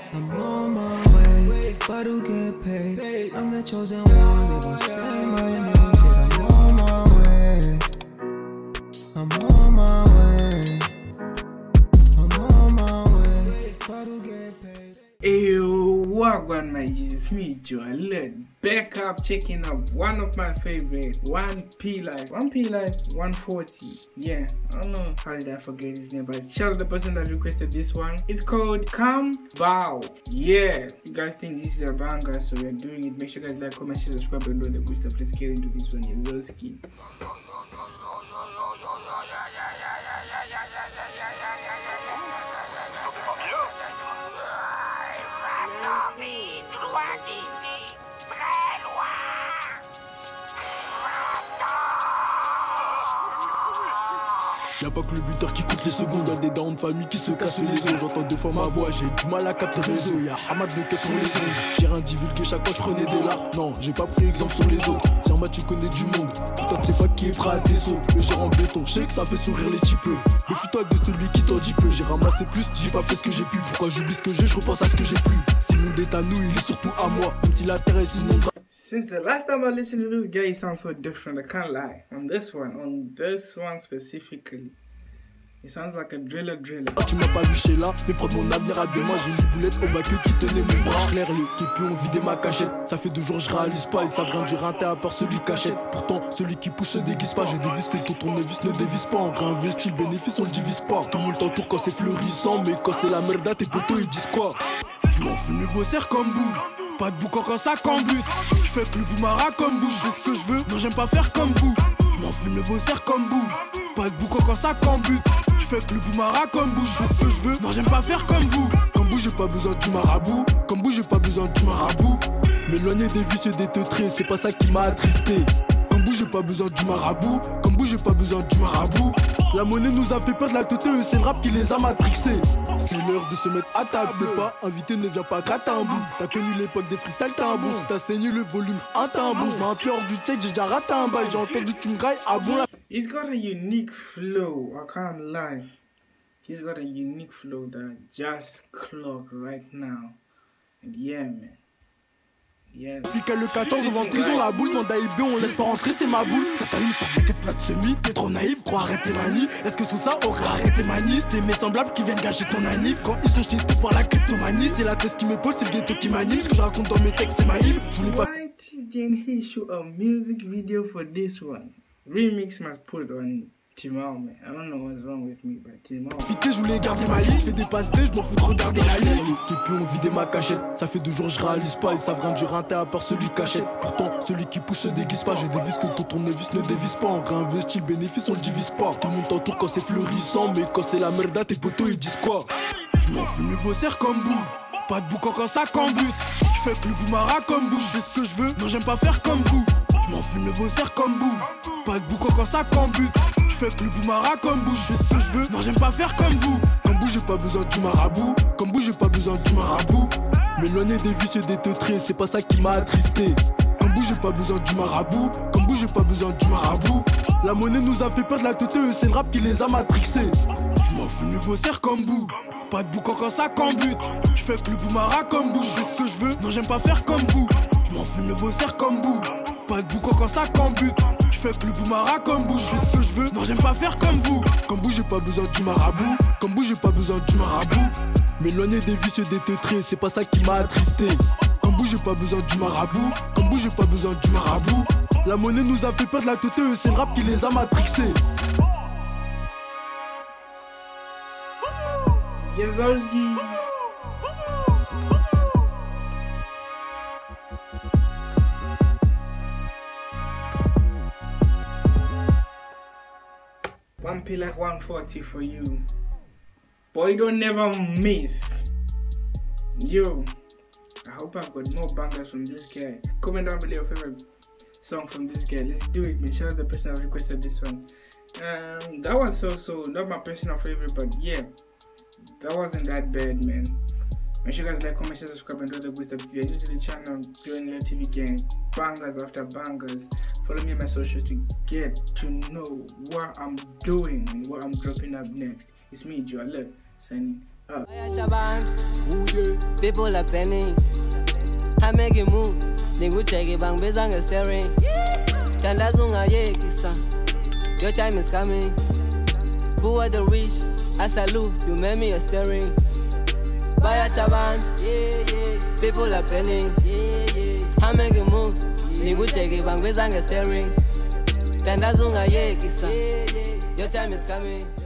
I'm on my way, but who get paid? I'm the chosen one, they gon' say my name. Said I'm on my way, I'm on my way, I'm on my way, but who get paid? Eyo, wagwan my Jesus, it's me Joel. Back up checking up one of my favorite 1pliké140. Yeah, I don't know how did I forget his name, but shout out the person that requested this one. It's called COMME BOU. Yeah, you guys think this is a banger, so we're doing it. Make sure you guys like, comment, share, subscribe, and do the good stuff. Let's get into this one. You're real ski. Y'a pas que le buteur qui coûte les secondes, y'a des darons de famille qui se cassent les os. J'entends deux fois ma voix, j'ai du mal à capter les réseau. Y'a Hamad de tête sur les ondes, j'ai rien divulgué chaque fois je prenais des larmes. Non, j'ai pas pris exemple sur les autres. Zerma tu connais du monde, toi tu sais pas qui est prêt à tes sauts. Le gérant béton, je sais que ça fait sourire les types. Méfie-toi de celui qui t'en dit peu. J'ai ramassé plus, j'ai pas fait ce que j'ai pu. Pourquoi j'oublie ce que j'ai, je repense à ce que j'ai plus. Si le monde est à nous, il est surtout à moi. Même si la terre est inondable. Since the last time I listened to this guy, he sounds so different, I can't lie. On this one specifically, he sounds like a driller. Tu m'as pas vu chez là, mais prendre mon avenir à demain. J'ai mis boulette au bac qui tenait mon bras. Claire, l'équipe ont vidé ma cachette. Ça fait 2 jours je réalise pas, ils savent rien du rinté à part celui cachette. Pourtant, celui qui pousse se déguise pas. J'ai des vis que ton nevis ne dévise pas. En grain investi, le bénéfice on le divise pas. Tout le monde t'entoure quand c'est fleurissant, mais quand c'est la merde, tes potos ils disent quoi? Je m'en fous, nouveau serre comme bout. Pas de boucan quand ça cambute. Je fais que le boumara comme bout. Je fais ce que je veux, non j'aime pas faire comme vous. Je m'en fous, nouveau serre comme bout. Pas de boucan quand ça cambute. Je fais que le boumara comme bout. Je fais ce que je veux, non j'aime pas faire comme vous. Comme bout j'ai pas besoin du marabout. Comme bout j'ai pas besoin du marabout. M'éloigner des vicieux des teutrés, c'est pas ça qui m'a attristé. Comme bout j'ai pas besoin du marabout. Comme bout j'ai pas besoin du marabout. La monnaie nous a fait perdre la tête, c'est le rap qui les a matrixés. C'est l'heure de se mettre à table, de pas invité ne vient pas gratter un bout. T'as connu l'époque des freestyles, t'as un bon. Si t'as saigné le volume, t'as un bon. J'mets un pied hors du check, j'ai déjà raté un bail. J'ai entendu tu me grailles, ah bon là. He's got a unique flow, I can't lie. He's got a unique flow that I just clocked right now. And yeah man. Yeah. Depuis qu'elle le 14 devant prison, la boule, quand d'AIB on laisse pas rentrer, c'est ma boule. Ça t'allume sur des quêtes plate semi, t'es trop naïf, crois arrêter manie. Est-ce que tout ça aurait arrêté manie? C'est mes semblables qui viennent gâcher ton anif. Quand ils sont chez pour voir la cryptomanie, c'est la thèse qui m'épaule, c'est le ghetto qui m'anime. Ce que je raconte dans mes textes, c'est naïf. Je voulais pas. Why didn't he shoot a music video for this one? Remix must put on Timao, man. I don't know what's wrong with me, but Timao. Je voulais garder ma ligne, je fais des passes je m'en fous de regarder la ligne. L'équipe ont vidé ma cachette, ça fait 2 jours je réalise pas. Ils savent rien du rinté à part celui cachette. Pourtant, celui qui pousse se déguise pas. J'ai des vis que ton nevis ne dévise pas. En grain investi, le bénéfice on le divise pas. Tout le monde t'entoure quand c'est fleurissant, mais quand c'est la merde, tes potos ils disent quoi? Je m'en fous, nouveau serre comme bout. Pas de boucan quand ça cambute. Je fais que le boumara comme bout. Je fais ce que je veux, non j'aime pas faire comme vous. Je m'en fous, nouveau serre comme bout. Pas de boucan quand ça cambute. Je fais que le boumara comme bout. Je fais ce que je veux, non j'aime pas faire comme vous. Comme bout j'ai pas besoin du marabout. Comme bout j'ai pas besoin du marabout. M'éloigner des vicieux des teutrés, c'est pas ça qui m'a attristé. Comme bout j'ai pas besoin du marabout. Comme bout j'ai pas besoin du marabout. La monnaie nous a fait perdre la tête, c'est le rap qui les a matrixés. Je m'en fous, nouveau serre comme bout. Pas de boucan quand ça cambute. Je fais que le boumara comme bout. Je fais ce que je veux, non j'aime pas faire comme vous. Je m'en fous, nouveau serre comme bout. Pas de boucan quand ça cambute. Je fais que le boumara comme bout. Je fais ce que je veux, non j'aime pas faire comme vous. Comme bout j'ai pas besoin du marabout. Comme bout j'ai pas besoin du marabout. M'éloigner des vicieux des teutrés, c'est pas ça qui m'a attristé. Comme bout j'ai pas besoin du marabout. Comme bout j'ai pas besoin du marabout. La monnaie nous a fait perdre la tête, c'est le rap qui les a matrixés. Yazowski. $1pliké140 for you. Boy, don't never miss. Yo, I hope I've got more bangers from this guy. Comment down below your favorite song from this guy. Let's do it, man. Shout out the person that requested this one. That was so not my personal favorite, but yeah, that wasn't that bad, man. Make sure you guys like, comment, share, subscribe, and do the good stuff. If you're new to the channel, join the TV gang, bangers after bangers. Follow me on my socials to get to know what I'm doing and what I'm dropping up next. It's me, Joel, signing People are penning. I make a move. Ningu check it bang bezang staring. Tandazunga ye kisa. Your time is coming. Who are the rich? I salute you, made me a staring. Buy a chaban. People are penning. I make a move. Ningu check it bang bezang staring. Tandazunga ye kisa. Your time is coming.